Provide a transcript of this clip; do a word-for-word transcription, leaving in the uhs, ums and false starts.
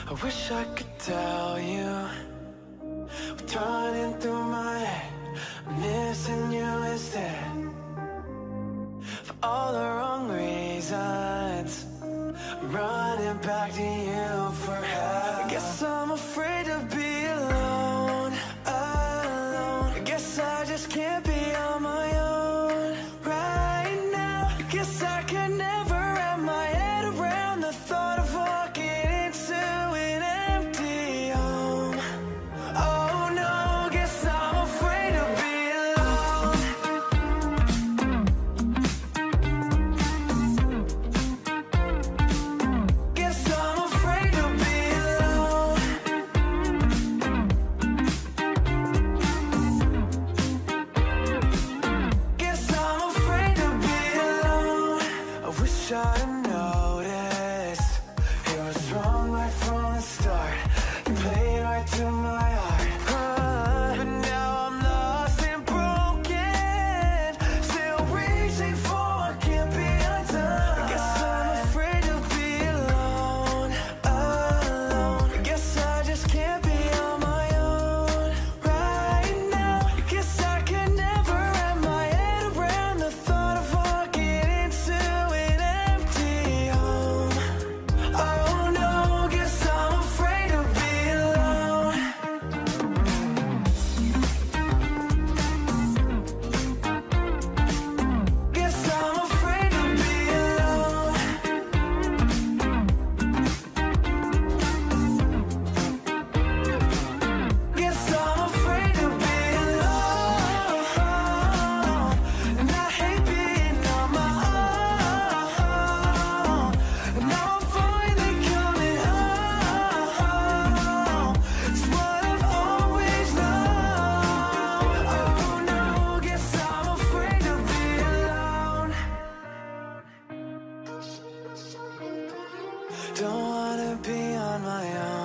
I wish I could tell you what's running through my head. I'm missing you instead, for all the wrong reasons. I'm running back to you for help. I guess I'm afraid to be alone, alone. I guess I just can't be on my own right now. I guess I could never wrap my head around the thought of walking into an empty home. Oh no, guess I'm afraid to be alone. Guess I'm afraid to be alone. Guess I'm afraid to be alone. I wish I'd noticed it was wrong right from the start. You played right to my heart, uh, but now I'm lost and broken, still reaching for what can't be undone. I guess I'm afraid to be alone, alone. I guess I just can't be on my own right now. I guess I could never wrap my head around the thought of walking into an empty home. Oh no, guess I'm afraid to be alone. Guess I'm afraid to be alone. Guess I'm afraid to be alone. And I hate being on my own. And now I'm finally coming home. It's what I've always known. Oh no, guess I'm afraid to be alone. Don't wanna be on my own.